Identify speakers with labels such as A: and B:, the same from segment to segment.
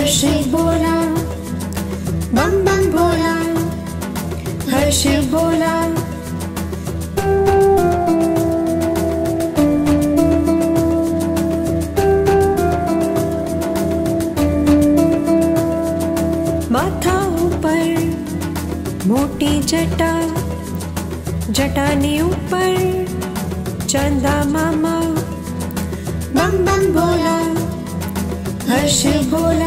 A: हर्ष बोला, बम बम बोला, हर्ष बोला। माथा ऊपर मोटी जटा, जटानी ऊपर चंदा मामा, बम बम बोला, हर्ष बोला।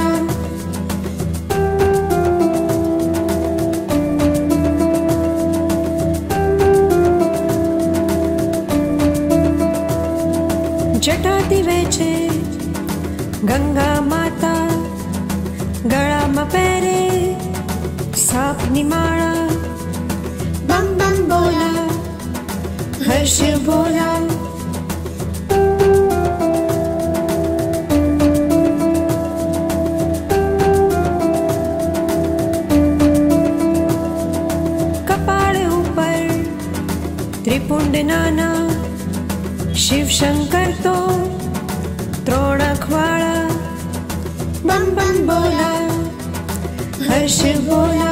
A: जटा दिवे छे गंगा माता, गळाમાં પહેરે સાપની માળા, बम बम बोला, हर्ष बोला। कपाळ ऊपर त्रिपुंड नाना, शिव शंकर तो त्रण अखवाड़ा, बम बम बोला, हर्ष बोला।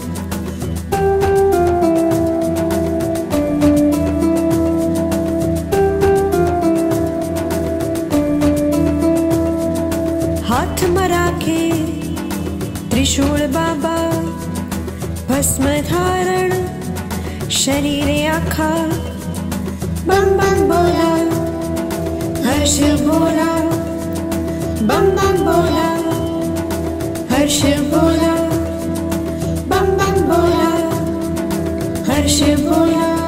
A: हाथ में राखे त्रिशूल बाबा, भस्म धारण शरीरे आखा, बम बम बोला, हर्ष बोला, बम बम बोला, हर्ष बोला, बम बम बोला, हर्ष बोला।